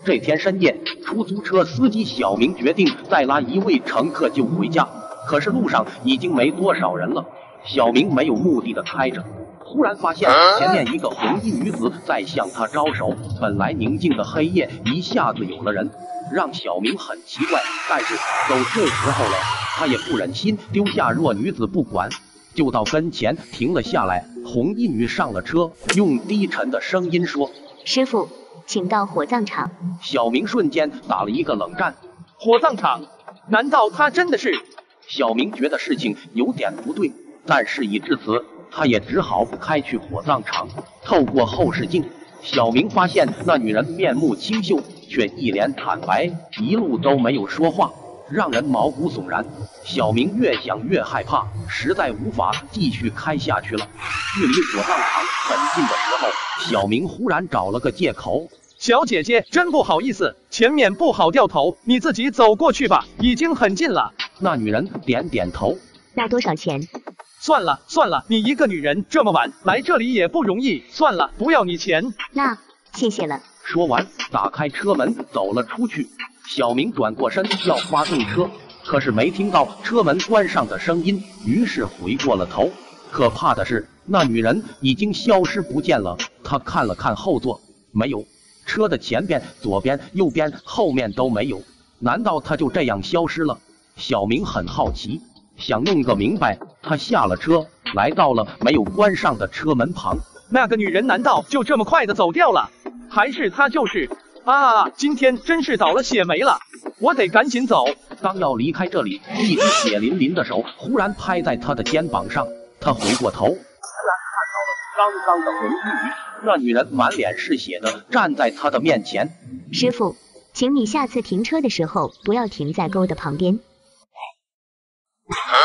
这天深夜，出租车司机小明决定再拉一位乘客就回家，可是路上已经没多少人了。小明没有目的的开着，忽然发现前面一个红衣女子在向他招手。本来宁静的黑夜一下子有了人，让小明很奇怪。但是都这时候了，他也不忍心丢下弱女子不管，就到跟前停了下来。红衣女上了车，用低沉的声音说：“ 师傅，请到火葬场。” 小明瞬间打了一个冷战。 火葬场？难道他真的是？ 小明觉得事情有点不对，但事已至此，他也只好开去火葬场。透过后视镜，小明发现那女人面目清秀，却一脸坦白，一路都没有说话，让人毛骨悚然。小明越想越害怕，实在无法继续开下去了。距离火葬场很近的时候，小明忽然找了个借口：“ 小姐姐，真不好意思，前面不好掉头，你自己走过去吧，已经很近了。” 那女人点点头。 那多少钱？ 算了算了，你一个女人这么晚来这里也不容易，算了，不要你钱。 那谢谢了。 说完，打开车门走了出去。小明转过身要发动车，可是没听到车门关上的声音，于是回过了头。可怕的是，那女人已经消失不见了。他看了看后座，没有；车的前边、左边、右边、后面都没有。难道她就这样消失了？小明很好奇，想弄个明白。他下了车，来到了没有关上的车门旁。 那个女人难道就这么快的走掉了？还是她就是啊，今天真是倒了血霉了，我得赶紧走。 刚要离开这里，一只血淋淋的手忽然拍在他的肩膀上。他回过头，突然看到了刚刚的红衣女。那女人满脸是血的站在他的面前。 师傅，请你下次停车的时候不要停在沟的旁边。